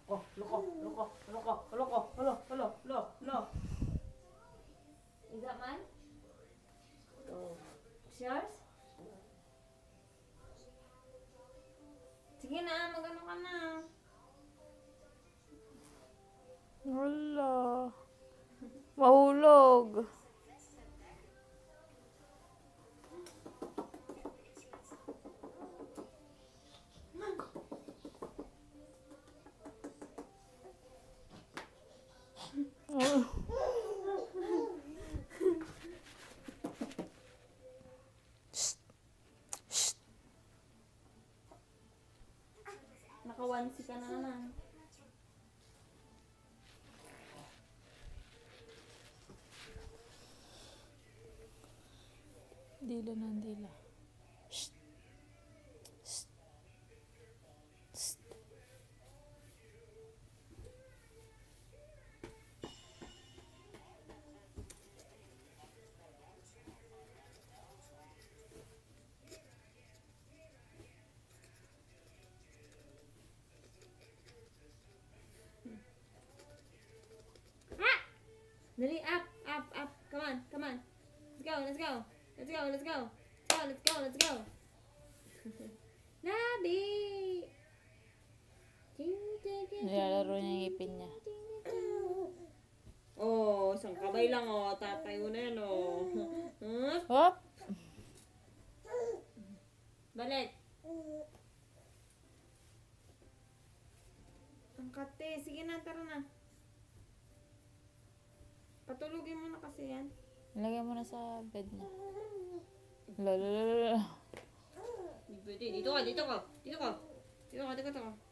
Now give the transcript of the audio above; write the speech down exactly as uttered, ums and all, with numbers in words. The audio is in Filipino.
Oh, loko, loko, loko, loko, loko, loko, loko, loko. Is that mine? Oh. It's yours? Sige na, magano ka na. Wala. Mahulog. Oh. Shh. Shh. Nakawansi ka na naman. Dila na, dila. Shh. Shh. Shh. Dali, up, up, up. Come on, come on. Let's go, let's go. Let's go, let's go. Let's go, let's go, let's go. Labi! Nilalaro niya yung ngipin niya. Oh, isang kamay lang oh. Tatayo na yan oh. Huh? Hop! Balik. Ang kate. Sige na, tara na. Patulugin mo na kasi yan. Ilagay mo na sa bed niya. Lalalala. Dito, dito ka, dito ka. Dito ka. Dito ka, dito ka.